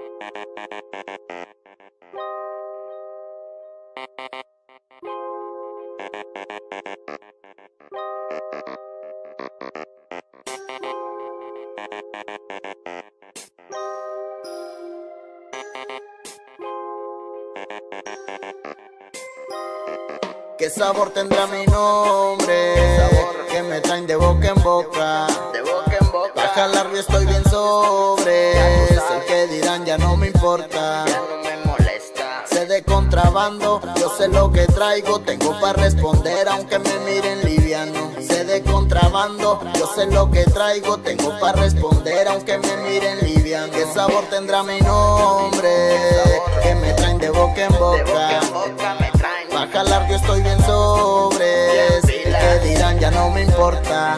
¿Qué sabor tendrá mi nombre? Que me traen de boca en boca. Pa' jalarme estoy bien sobre. El que dirán ya no me importa. Sé de contrabando, yo sé lo que traigo. Tengo para responder aunque me miren liviano. Sé de contrabando, yo sé lo que traigo. Tengo para responder aunque me miren liviano. ¿Qué sabor tendrá mi nombre? Que me traen de boca en boca. Pa' jalar yo estoy bien sobre. Que dirán ya no me importa.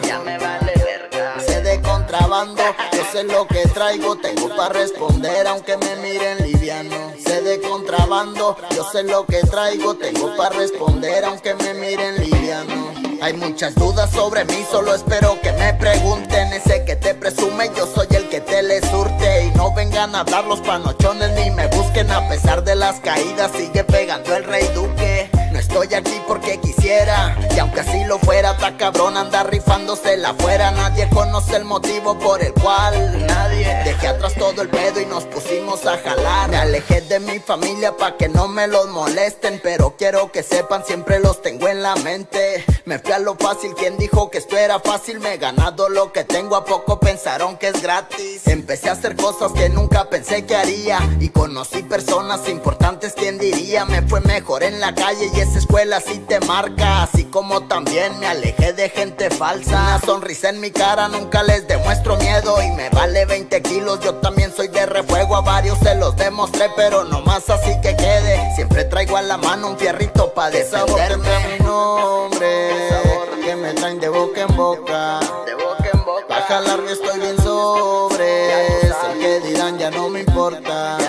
Sé de contrabando, yo sé lo que traigo. Tengo para responder aunque me miren liviano. Sé de contrabando, yo sé lo que traigo. Tengo para responder aunque me miren liviano. Hay muchas dudas sobre mí, solo espero que me pregunten. Ese que te presume, yo soy el que te le surte. Y no vengan a hablar los panochones ni me busquen. A pesar de las caídas sigue pegando el Rey Duque. No estoy aquí porque quisiera, y aunque así lo fuera, está cabrón andar rifándosela afuera. Nadie conoce el motivo por el cual dejé atrás todo el pedo y nos pusimos a jalar. Me alejé de mi familia pa' que no me los molesten, pero quiero que sepan, siempre los tengo en la mente. Me fui a lo fácil, quien dijo que esto era fácil. Me he ganado lo que tengo, a poco pensaron que es gratis. Empecé a hacer cosas que nunca pensé que haría, y conocí personas importantes, quien diría. Me fue mejor en la calle y esa escuela sí te marca. Así como también me alejé de gente falsa. Una sonrisa en mi cara, nunca les demuestro miedo. Y me vale 20 kilos, yo también soy de refuego. A varios se los demostré, pero no más así que quede. Siempre traigo a la mano un fierrito pa' defenderme. Mi nombre, que me traen de boca en boca. Pa' jalarme estoy bien sobre. Sé que dirán ya no me importa.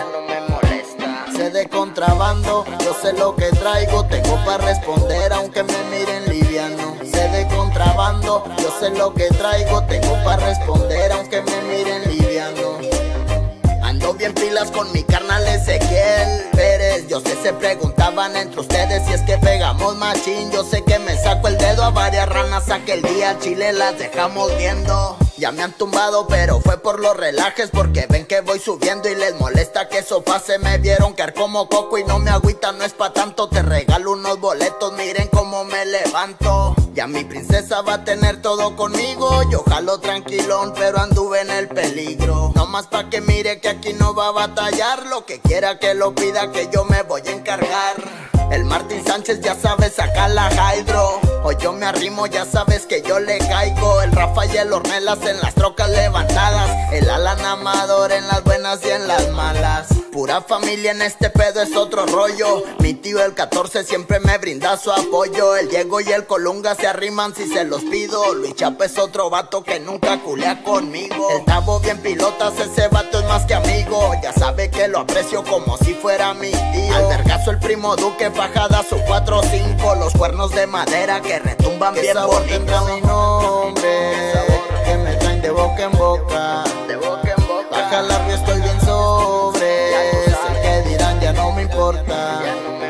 Sé de contrabando, yo sé lo que traigo. Tengo para responder aunque me miren liviano. Sé de contrabando, yo sé lo que traigo. Tengo para responder aunque me miren liviano. Ando bien pilas con mi carnal Ezequiel Pérez. Yo sé, se preguntaban entre ustedes si es que pegamos machín. Yo sé que me saco el dedo a varias ranas aquel día al chile las dejamos viendo. Ya me han tumbado, pero fue por los relajes, porque ven que voy subiendo y les molesta que eso pase. Me vieron caer como coco y no me agüita, no es pa' tanto. Te regalo unos boletos, miren cómo me levanto. Ya mi princesa va a tener todo conmigo. Yo jalo tranquilón, pero anduve en el peligro. No más pa' que mire que aquí no va a batallar. Lo que quiera que lo pida, que yo me voy a encargar. El Martín Sánchez ya sabe sacar la hydro. O yo me arrimo, ya sabes que yo le caigo. El Rafa y el Ornelas en las trocas levantadas. El Alan Amador en las buenas y en las malas. Pura familia en este pedo es otro rollo. Mi tío el 14 siempre me brinda su apoyo. El Diego y el Colunga se arriman si se los pido. Luis Chapa es otro vato que nunca culea conmigo. El Tavo bien pilotas, ese vato es más que amigo. Ya sabe que lo aprecio como si fuera mi tío. Al vergazo el primo Duque, fajada su 4-5. Los cuernos de madera que retumban bien bonito. Tendrá mi nombre, que me traen de boca en boca. Pa' jalarme estoy bien sobre. Sé que dirán ya no me importa.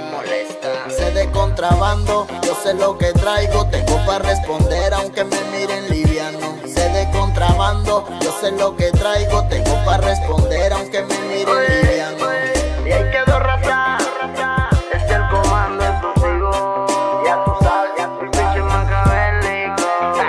Sé de contrabando, yo sé lo que traigo. Tengo para responder aunque me miren liviano. Sé de contrabando, yo sé lo que traigo. Tengo para responder aunque me miren liviano. Y ahí quedó raza. Este el comando exclusivo. Ya tú sabes, ya tu pinche macabélico.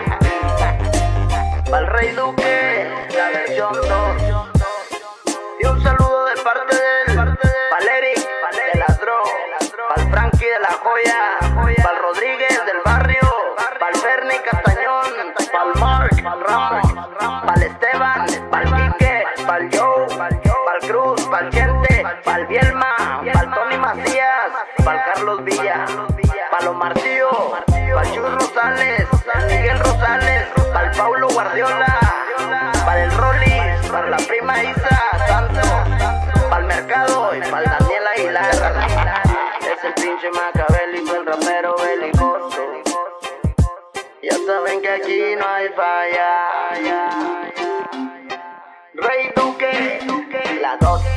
Pa'l Rey Duque, la versión 2. Y un saludo de parte del pa'l Eric, de la Dro, pa'l Frankie de la Joya, pa'l Rodríguez del barrio, pa'l Ferni Castañón, pa'l Mark, pa'l Ramos, pa'l Esteban, pa'l Quique, pa'l Joe, pa'l Cruz, pa'l Chente, pa'l Bielma, pa'l Tony Macías, pa'l Carlos Villa, pa'l Omarcillo, pa'l Chuy Rosales, pa'l Miguel Rosales, pa'l Paulo Guardiola, pa'l el Rollis, pa'l la prima Isa Santo, pa'l Mercado y pa'l Daniel Aguilar. Es el pinche macabélico, el rapero belicoso. Ya saben que aquí no hay falla. Rey Duque, la 2.